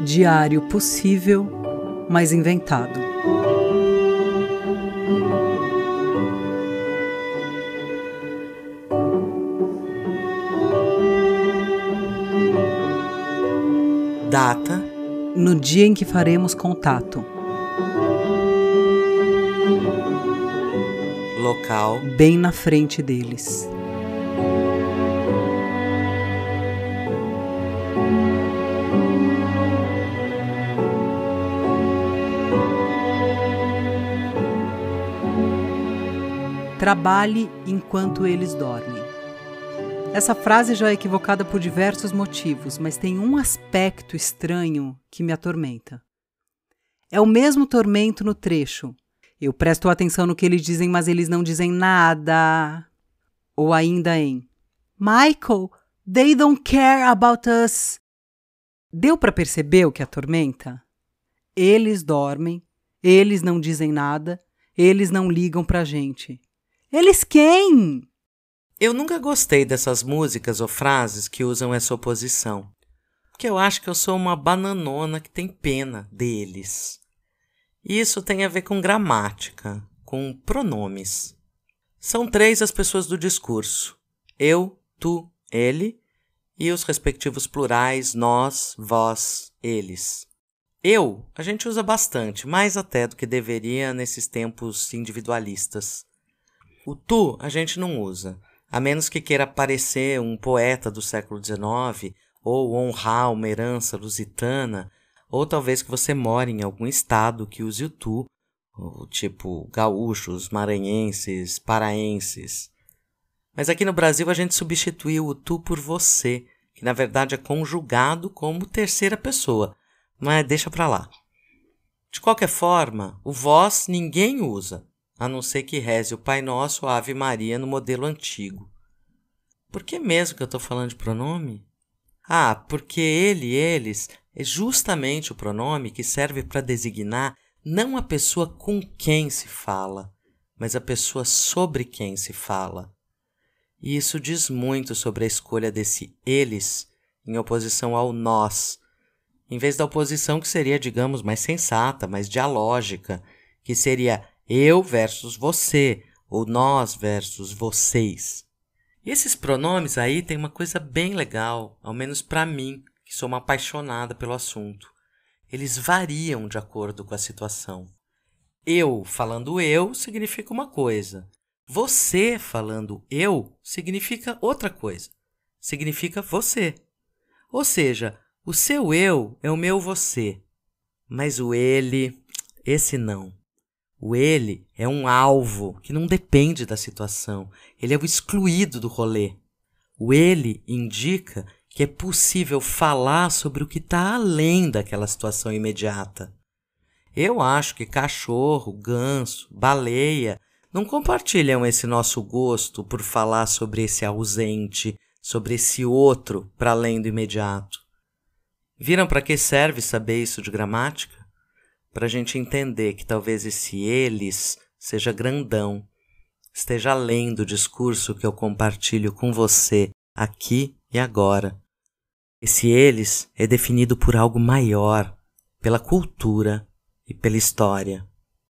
Diário possível, mas inventado. Data: no dia em que faremos contato. Local: bem na frente deles. Trabalhe enquanto eles dormem. Essa frase já é equivocada por diversos motivos, mas tem um aspecto estranho que me atormenta. É o mesmo tormento no trecho. Eu presto atenção no que eles dizem, mas eles não dizem nada. Ou ainda em Michael, they don't care about us. Deu para perceber o que atormenta? Eles dormem, eles não dizem nada, eles não ligam pra gente. Eles quem? Eu nunca gostei dessas músicas ou frases que usam essa oposição, porque eu acho que eu sou uma bananona que tem pena deles. E isso tem a ver com gramática, com pronomes. São 3 as pessoas do discurso: eu, tu, ele, e os respectivos plurais nós, vós, eles. Eu, a gente usa bastante, mais até do que deveria nesses tempos individualistas. O tu a gente não usa, a menos que queira parecer um poeta do século XIX, ou honrar uma herança lusitana, ou talvez que você mora em algum estado que use o tu, tipo gaúchos, maranhenses, paraenses. Mas aqui no Brasil a gente substituiu o tu por você, que na verdade é conjugado como terceira pessoa, mas deixa pra lá. De qualquer forma, o vós ninguém usa, a não ser que reze o Pai Nosso ou a Ave Maria no modelo antigo. Por que mesmo que eu estou falando de pronome? Porque ele, eles, é justamente o pronome que serve para designar não a pessoa com quem se fala, mas a pessoa sobre quem se fala. E isso diz muito sobre a escolha desse eles em oposição ao nós, em vez da oposição que seria, digamos, mais sensata, mais dialógica, que seria eu versus você, ou nós versus vocês. E esses pronomes aí tem uma coisa bem legal, ao menos para mim, que sou uma apaixonada pelo assunto. Eles variam de acordo com a situação. Eu falando eu significa uma coisa. Você falando eu significa outra coisa. Significa você. Ou seja, o seu eu é o meu você. Mas o ele, esse não. O ele é um alvo que não depende da situação. Ele é o excluído do rolê. O ele indica que é possível falar sobre o que está além daquela situação imediata. Eu acho que cachorro, ganso, baleia não compartilham esse nosso gosto por falar sobre esse ausente, sobre esse outro para além do imediato. Viram para que serve saber isso de gramática? Para a gente entender que talvez esse eles seja grandão, esteja além do discurso que eu compartilho com você aqui e agora. Esse eles é definido por algo maior, pela cultura e pela história.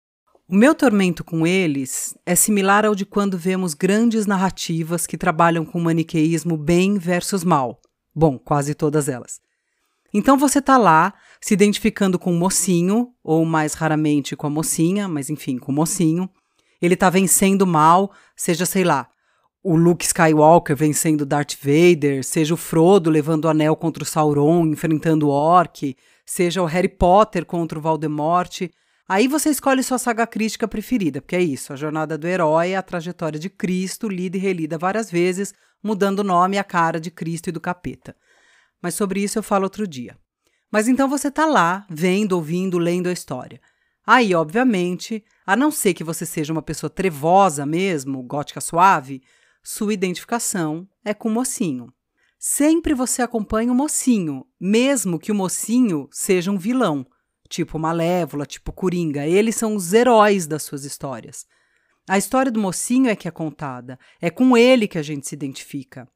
O meu tormento com eles é similar ao de quando vemos grandes narrativas que trabalham com o maniqueísmo bem versus mal. Bom, quase todas elas. Então você tá lá, se identificando com o mocinho, ou mais raramente com a mocinha, mas enfim, com o mocinho. Ele tá vencendo o mal, seja, sei lá, o Luke Skywalker vencendo Darth Vader, seja o Frodo levando o anel contra o Sauron, enfrentando o Orc, seja o Harry Potter contra o Voldemort. Aí você escolhe sua saga crística preferida, porque é isso, a jornada do herói é a trajetória de Cristo, lida e relida várias vezes, mudando o nome e a cara de Cristo e do capeta. Mas sobre isso eu falo outro dia. Mas então você tá lá, vendo, ouvindo, lendo a história. Aí, obviamente, a não ser que você seja uma pessoa trevosa mesmo, gótica suave, sua identificação é com o mocinho. Sempre você acompanha o mocinho, mesmo que o mocinho seja um vilão, tipo Malévola, tipo Coringa. Eles são os heróis das suas histórias. A história do mocinho é que é contada, é com ele que a gente se identifica.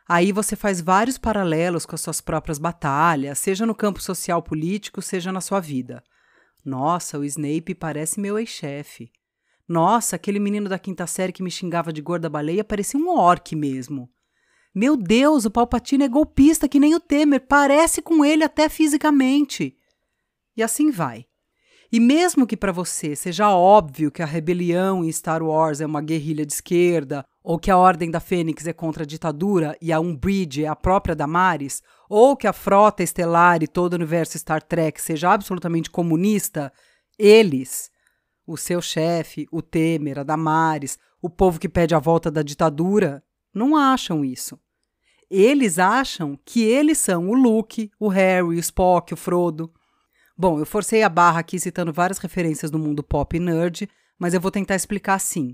Aí você faz vários paralelos com as suas próprias batalhas, seja no campo social político, seja na sua vida. Nossa, o Snape parece meu ex-chefe. Nossa, aquele menino da 5ª série que me xingava de gorda baleia parecia um orc mesmo. Meu Deus, o Palpatine é golpista que nem o Temer, parece com ele até fisicamente. E assim vai. E mesmo que para você seja óbvio que a rebelião em Star Wars é uma guerrilha de esquerda, ou que a Ordem da Fênix é contra a ditadura e a Umbridge é a própria Damares, ou que a Frota Estelar e todo o universo Star Trek seja absolutamente comunista, eles, o seu chefe, o Temer, a Damares, o povo que pede a volta da ditadura, não acham isso. Eles acham que eles são o Luke, o Harry, o Spock, o Frodo. Bom, eu forcei a barra aqui citando várias referências do mundo pop e nerd, mas eu vou tentar explicar assim.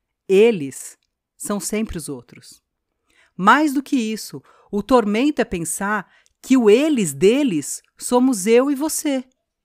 Eles são sempre os outros. Mais do que isso, o tormento é pensar que o eles deles somos eu e você.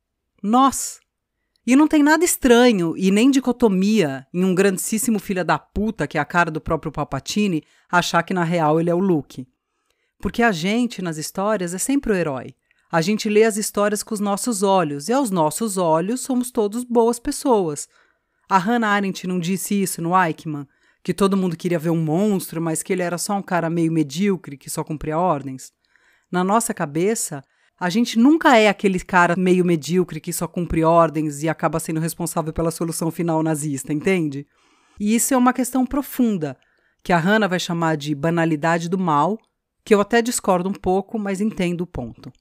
Nós. E não tem nada estranho e nem dicotomia em um grandíssimo filho da puta, que é a cara do próprio Palpatine, achar que na real ele é o Luke. Porque a gente, nas histórias, é sempre o herói. A gente lê as histórias com os nossos olhos, e aos nossos olhos somos todos boas pessoas. A Hannah Arendt não disse isso no Eichmann, que todo mundo queria ver um monstro, mas que ele era só um cara meio medíocre que só cumpria ordens? Na nossa cabeça, a gente nunca é aquele cara meio medíocre que só cumpre ordens e acaba sendo responsável pela solução final nazista, entende? E isso é uma questão profunda, que a Hannah vai chamar de banalidade do mal, que eu até discordo um pouco, mas entendo o ponto.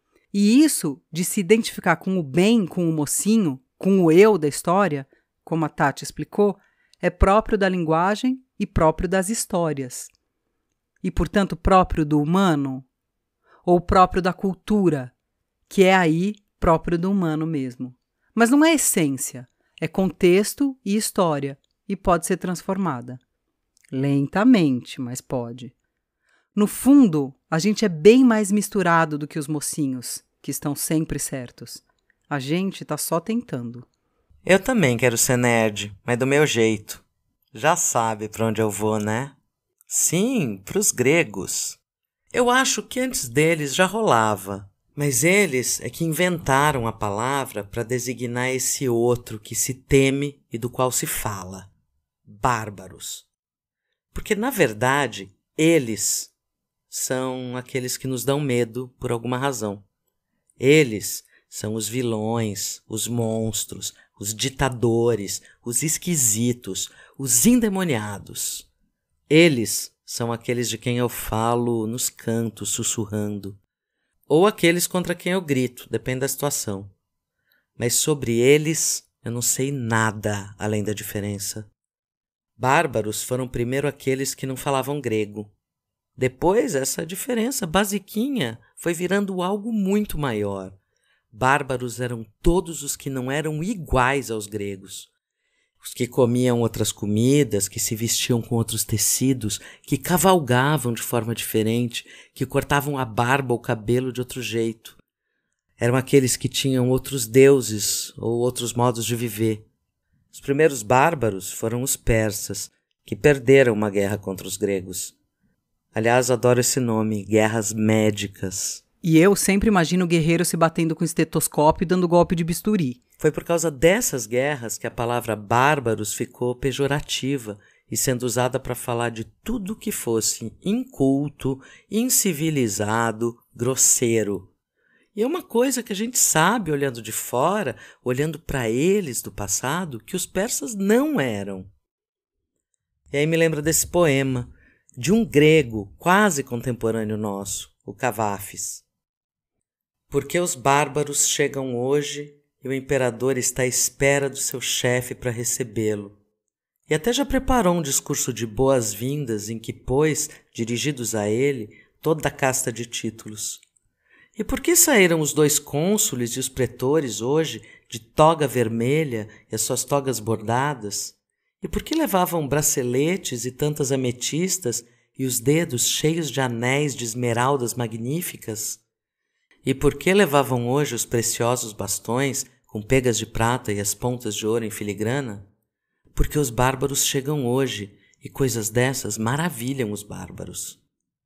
E isso de se identificar com o bem, com o mocinho, com o eu da história, como a Tati explicou, é próprio da linguagem e próprio das histórias. E, portanto, próprio do humano, ou próprio da cultura, que é aí próprio do humano mesmo. Mas não é essência, é contexto e história, e pode ser transformada. Lentamente, mas pode. No fundo, a gente é bem mais misturado do que os mocinhos, que estão sempre certos. A gente tá só tentando. Eu também quero ser nerd, mas do meu jeito. Já sabe pra onde eu vou, né? Sim, pros gregos. Eu acho que antes deles já rolava, mas eles é que inventaram a palavra para designar esse outro que se teme e do qual se fala. Bárbaros. Porque, na verdade, eles são aqueles que nos dão medo por alguma razão. Eles são os vilões, os monstros, os ditadores, os esquisitos, os endemoniados. Eles são aqueles de quem eu falo nos cantos, sussurrando. Ou aqueles contra quem eu grito, depende da situação. Mas sobre eles eu não sei nada além da diferença. Bárbaros foram primeiro aqueles que não falavam grego. Depois, essa diferença basiquinha foi virando algo muito maior. Bárbaros eram todos os que não eram iguais aos gregos. Os que comiam outras comidas, que se vestiam com outros tecidos, que cavalgavam de forma diferente, que cortavam a barba ou o cabelo de outro jeito. Eram aqueles que tinham outros deuses ou outros modos de viver. Os primeiros bárbaros foram os persas, que perderam uma guerra contra os gregos. Aliás, adoro esse nome, guerras médicas. E eu sempre imagino o guerreiro se batendo com estetoscópio e dando golpe de bisturi. Foi por causa dessas guerras que a palavra bárbaros ficou pejorativa e sendo usada para falar de tudo que fosse inculto, incivilizado, grosseiro. E é uma coisa que a gente sabe olhando de fora, olhando para eles do passado, que os persas não eram. E aí me lembra desse poema, de um grego quase contemporâneo nosso, o Cavafis. Porque os bárbaros chegam hoje e o imperador está à espera do seu chefe para recebê-lo. E até já preparou um discurso de boas-vindas em que pôs, dirigidos a ele, toda a casta de títulos. E por que saíram os 2 cônsules e os pretores hoje de toga vermelha e as suas togas bordadas? E por que levavam braceletes e tantas ametistas e os dedos cheios de anéis de esmeraldas magníficas? E por que levavam hoje os preciosos bastões com pegas de prata e as pontas de ouro em filigrana? Porque os bárbaros chegam hoje e coisas dessas maravilham os bárbaros.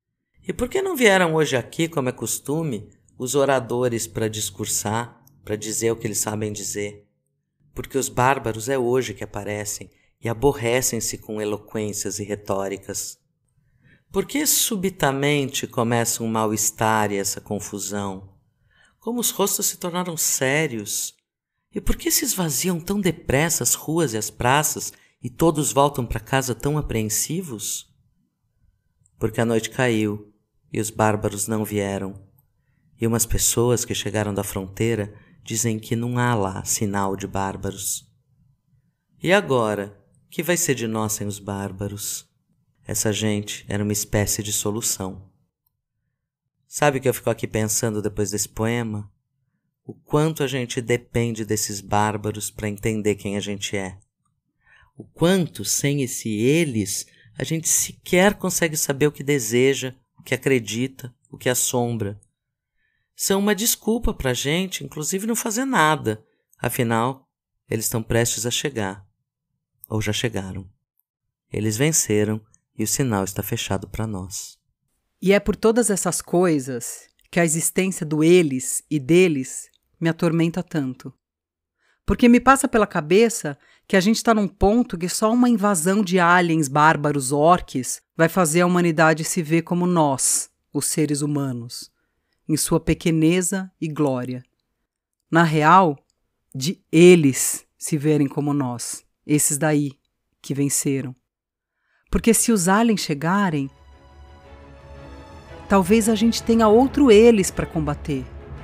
E por que não vieram hoje aqui, como é costume, os oradores para discursar, para dizer o que eles sabem dizer? Porque os bárbaros é hoje que aparecem e aborrecem-se com eloquências e retóricas. Por que subitamente começa um mal-estar e essa confusão? Como os rostos se tornaram sérios? E por que se esvaziam tão depressa as ruas e as praças e todos voltam para casa tão apreensivos? Porque a noite caiu e os bárbaros não vieram. E umas pessoas que chegaram da fronteira dizem que não há lá sinal de bárbaros. E agora, que vai ser de nós sem os bárbaros? Essa gente era uma espécie de solução. Sabe o que eu fico aqui pensando depois desse poema? O quanto a gente depende desses bárbaros para entender quem a gente é. O quanto, sem esse eles, a gente sequer consegue saber o que deseja, o que acredita, o que assombra. São uma desculpa para a gente, inclusive, não fazer nada. Afinal, eles estão prestes a chegar. Ou já chegaram. Eles venceram e o sinal está fechado para nós. E é por todas essas coisas que a existência do eles e deles me atormenta tanto. Porque me passa pela cabeça que a gente está num ponto que só uma invasão de aliens bárbaros orques vai fazer a humanidade se ver como nós, os seres humanos, em sua pequeneza e glória. Na real, de eles se verem como nós, esses daí que venceram. Porque se os aliens chegarem, talvez a gente tenha outro eles para combater.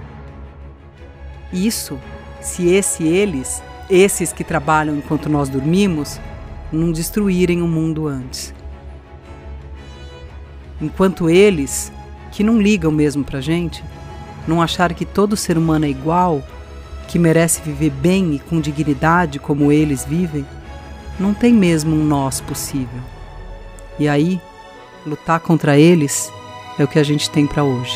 Isso, se esses que trabalham enquanto nós dormimos, não destruírem o mundo antes. Enquanto eles, que não ligam mesmo pra gente, não acharem que todo ser humano é igual, que merece viver bem e com dignidade como eles vivem, não tem mesmo um nós possível. E aí, lutar contra eles é o que a gente tem para hoje.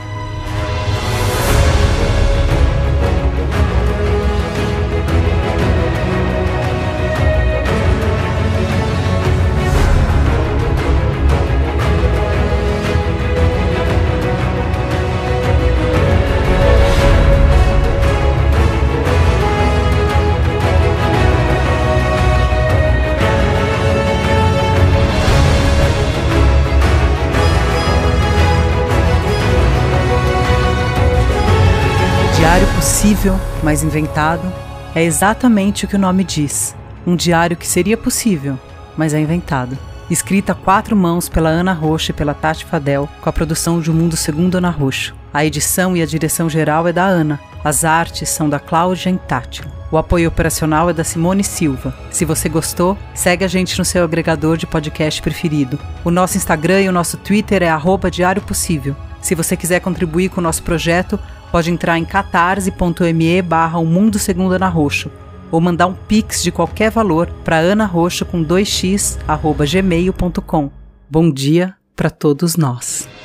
Diário possível, mas inventado, é exatamente o que o nome diz. Um diário que seria possível, mas é inventado. Escrita a 4 mãos pela Ana Roxo e pela Tati Fadel, com a produção de O Mundo Segundo Ana Roxo. A edição e a direção geral é da Ana. As artes são da Cláudia Intátilo. O apoio operacional é da Simone Silva. Se você gostou, segue a gente no seu agregador de podcast preferido. O nosso Instagram e o nosso Twitter é @Diário Possível. Se você quiser contribuir com o nosso projeto, pode entrar em catarse.me/O Mundo Segundo Ana Roxo ou mandar um pix de qualquer valor para anaroxo com 2x@gmail.com. Bom dia para todos nós.